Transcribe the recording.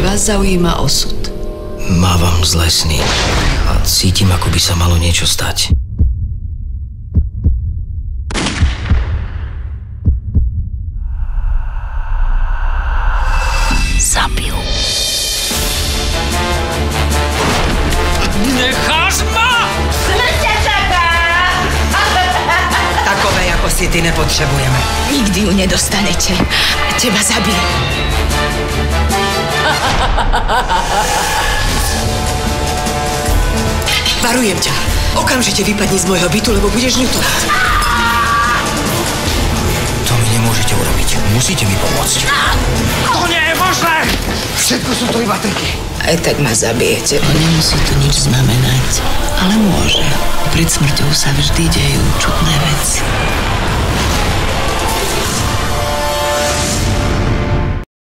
vás zaujíma osud. Mávam zlé sny a cítim, ako by sa malo niečo stať. Zabijú. Necháš ma! Takové, ako si ty, nepotřebujeme. Nikdy ju nedostanete. Teba zabije. Varujem ťa. Okamžite vypadni z môjho bytu, lebo budeš ňutovať. To mi nemôžete urobiť. Musíte mi pomôcť. To nie je možné! Všetko sú to iba triky. Aj tak ma zabijete. Nemusí to nič znamenať, ale môže. Pred smrťou sa vždy dejú čudné veci.